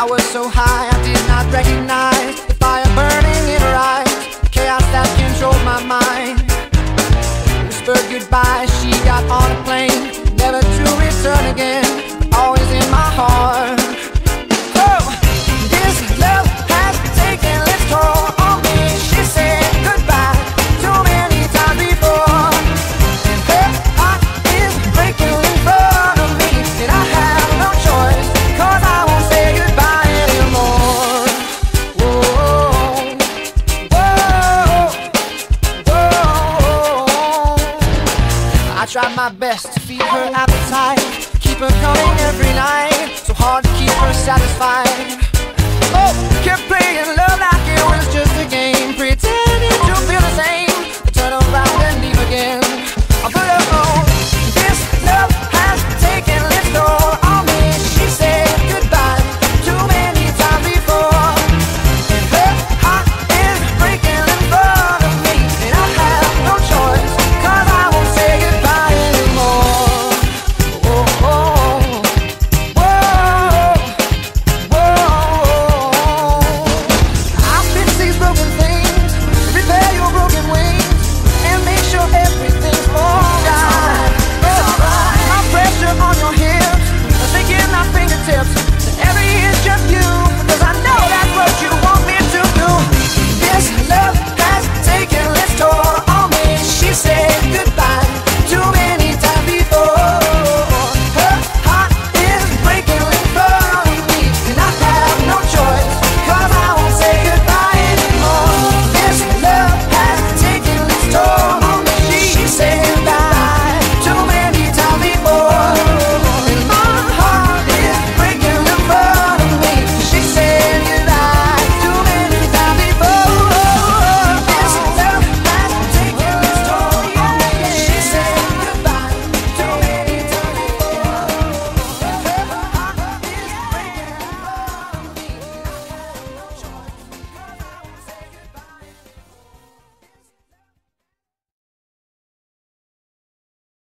I was so high I did not recognize the fire burning in her eyes, the chaos that controlled my mind. Whispered goodbye, she got on a plane, never to return again, but always in my heart. Oh, this love has taken its toll on me. She said goodbye too many times before, and her heart is breaking in front of me, and I have no choice, 'cause I won't say goodbye anymore. Whoa, whoa, whoa. I tried my best to feed her appetite, keep her coming every night, so hard to keep her satisfied.